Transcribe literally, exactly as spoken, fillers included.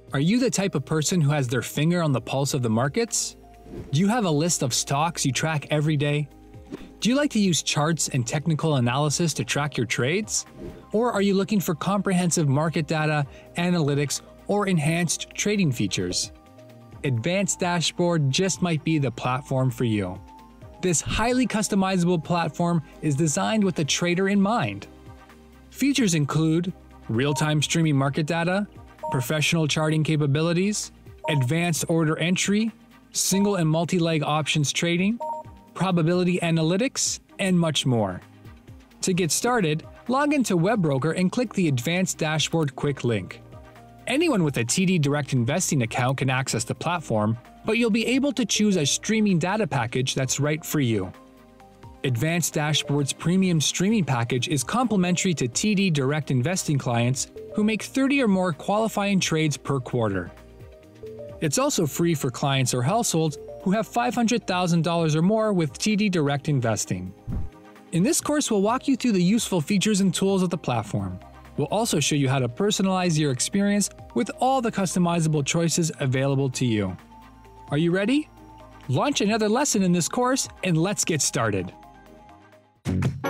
Are you the type of person who has their finger on the pulse of the markets? Do you have a list of stocks you track every day? Do you like to use charts and technical analysis to track your trades? Or are you looking for comprehensive market data, analytics, or enhanced trading features? Advanced Dashboard just might be the platform for you. This highly customizable platform is designed with the trader in mind. Features include real-time streaming market data, professional charting capabilities, advanced order entry, single and multi-leg options trading, probability analytics, and much more. To get started, log into WebBroker and click the Advanced Dashboard quick link. Anyone with a T D Direct Investing account can access the platform, but you'll be able to choose a streaming data package that's right for you. Advanced Dashboard's premium streaming package is complimentary to T D Direct Investing clients who make thirty or more qualifying trades per quarter. It's also free for clients or households who have five hundred thousand dollars or more with T D Direct Investing. In this course, we'll walk you through the useful features and tools of the platform. We'll also show you how to personalize your experience with all the customizable choices available to you. Are you ready? Launch another lesson in this course and let's get started.